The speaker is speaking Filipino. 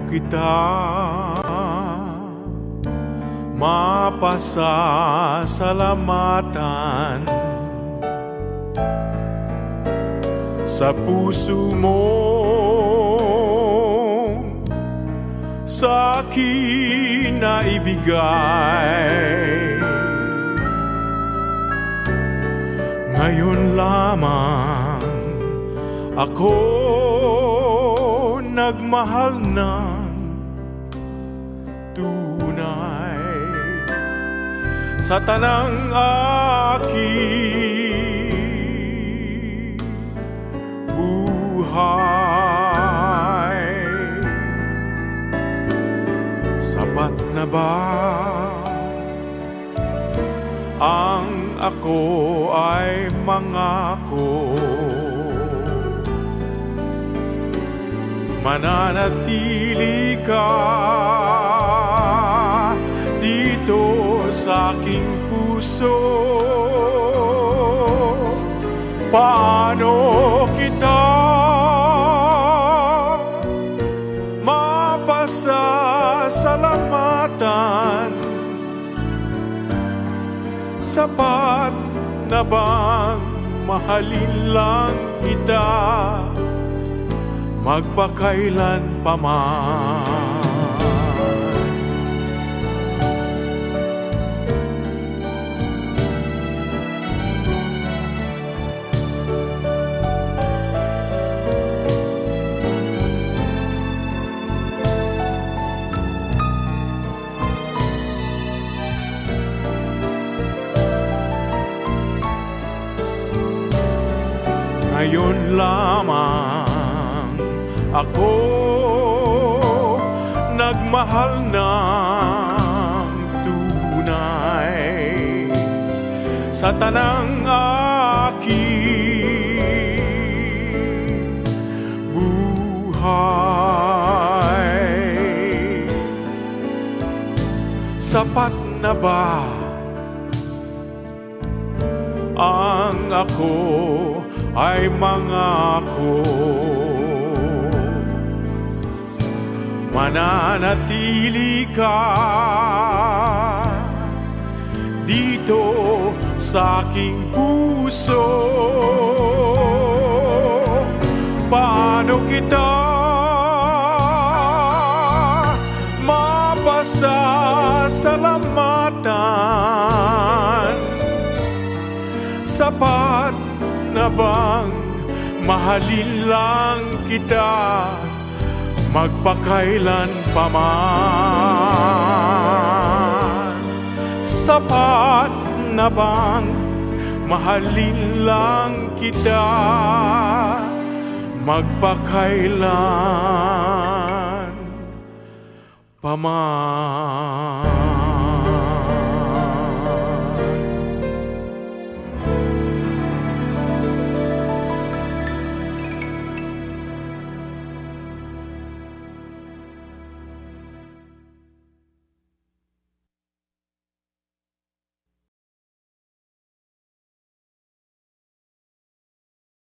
kita mapasasalamatan sa puso mo sa akin na ibigay. Ngayon lamang ako nagmahal ng tunay sa tanang aking buhay. Sapat na ba ang ako ay mangako? Mananatili ka dito sa aking puso. Paano kita mapasasalamatan? Sapat na bang mahalin lang kita magpakailan pa man? Ngayon lamang ako nagmahal ng tunay sa tanang aking buhay. Sapat na ba ang ako ay mangako? Mananatili ka dito sa aking puso. Paano kita mapasasalamatan? Sapat na bang mahalin lang kita magpakailan pa man? Sapat na bang mahalin lang kita magpakailan pa man?